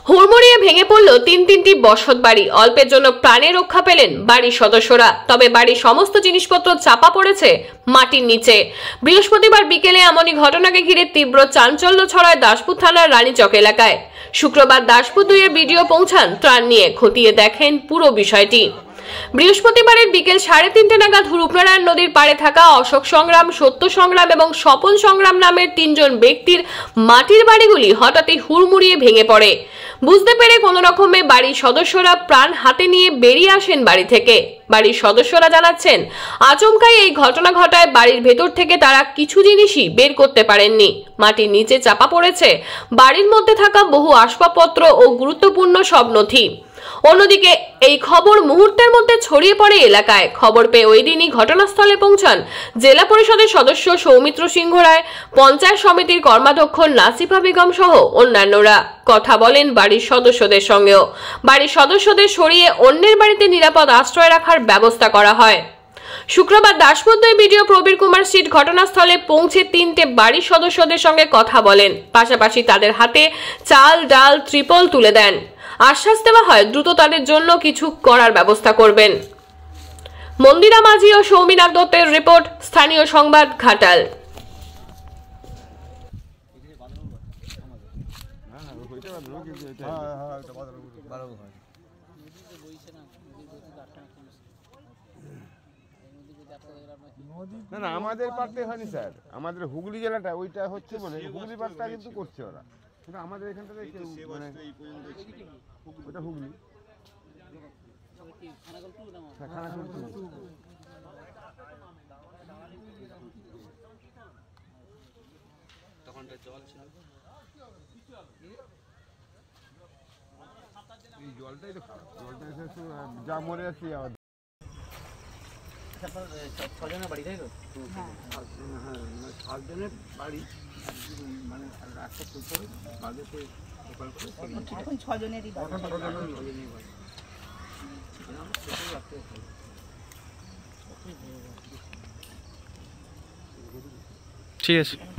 হুড়মুড়িয়ে ভেঙে পড়ল তিনটি বসত বাড়ি। অল্পের জন্য প্রাণে রক্ষা পেলেন বাড়ির সদস্যরা, তবে বাড়ির সমস্ত জিনিসপত্র চাপা পড়েছে মাটির নিচে। বৃহস্পতিবার বিকেলে এমনই ঘটনাকে ঘিরে তীব্র চাঞ্চল্য ছড়ায় দাসপুর থানার রানীচক এলাকায়। শুক্রবার দাসপুর 2-এর ভিডিও পৌঁছান ত্রাণ নিয়ে, খতিয়ে দেখেন পুরো বিষয়টি। বৃহস্পতিবারের বিকেল 3:30 নাগাদ রূপনারায়ণ নদীর পাড়ে থাকা অশোক সংগ্রাম, সত্য সংগ্রাম এবং স্বপন সংগ্রাম নামের 3 জন ব্যক্তির মাটির বাড়িগুলি হঠাৎই হুড়মুড়িয়ে ভেঙে পড়ে। বুঝতে পেরে কোনো রকমে বাড়ির সদস্যরা প্রাণ হাতে নিয়ে বেরিয়ে আসেন বাড়ি থেকে। বাড়ির সদস্যরা জানাচ্ছেন, আচমকাই এই ঘটনা ঘটায় বাড়ির ভেতর থেকে তারা কিছু জিনিসই বের করতে পারেননি। মাটির নিচে চাপা পড়েছে বাড়ির মধ্যে থাকা বহু আসবাবপত্র ও গুরুত্বপূর্ণ সব নথি। অন্যদিকে এই খবর মুহূর্তের মধ্যে ছড়িয়ে পড়ে এলাকায়। খবর পেয়ে ওই দিনই ঘটনাস্থলে পৌঁছান জেলা পরিষদের সদস্য সৌমিত্র সিংহ রায়, পঞ্চায়েত সমিতির কর্মাধ্যক্ষ নাসিফা বেগম সহ অন্যান্যরা। কথা বলেন বাড়ির সদস্যদের সঙ্গেও। বাড়ির সদস্যদের সরিয়ে অন্যের বাড়িতে নিরাপদ আশ্রয় রাখার ব্যবস্থা করা হয়। শুক্রবার দাসপুর 2 ভিডিও প্রবীর কুমার সিট ঘটনাস্থলে পৌঁছে 3টে বাড়ির সদস্যদের সঙ্গে কথা বলেন। পাশাপাশি তাদের হাতে চাল, ডাল, ত্রিপল তুলে দেন। আশ্বাস দেওয়া হয় দ্রুত তাদের জন্য কিছু করার ব্যবস্থা করবেন। মন্দিরা মাঝি ও সৌমিনাথ দত্তের রিপোর্ট, স্থানীয় সংবাদ, ঘাটাল। না না, আমাদের পাড়তে হয়নি স্যার, আমাদের হুগলি জেলাটা ওইটা হচ্ছে বলে হুগলি পাড়টা কিন্তু করছে ওরা, কিন্তু আমাদের এখানটাতে কেউ মানে ওটা হুগলি এই জলটাই তো খারাপ, জলটা এসে যা মরে যাচ্ছে। 6 জনের বাড়ি, তাই তো? হ্যাঁ, 7 জনের বাড়ি, মানে রাস্তা খুলতে হবে, বাড়িতে এখন 6 জনেরই বাড়ি। ঠিক আছে।